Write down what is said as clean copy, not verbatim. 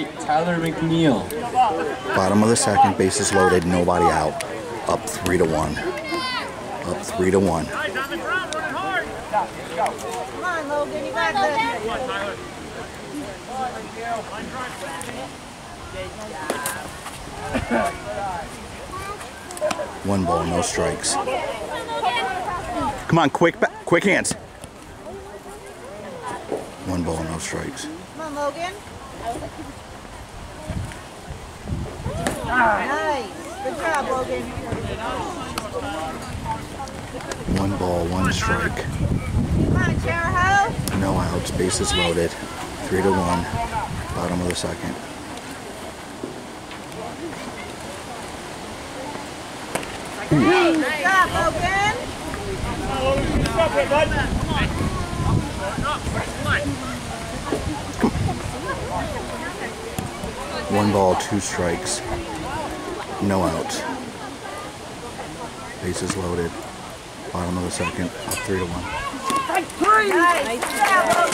Tyler McNeil. Bottom of the second, bases loaded, nobody out. Up 3-1. Up 3-1. Come on, Logan, you got this. One ball, no strikes. Come on, quick hands. One ball, no strikes. Come on, Logan. Nice. Good job, Logan. One ball, one strike. Come on, Chariho. No outs, bases loaded. 3-1. Bottom of the second. Good job, Logan. One ball, two strikes. No outs. Bases loaded. Bottom of the second. Up 3-1. Nice job, Logan.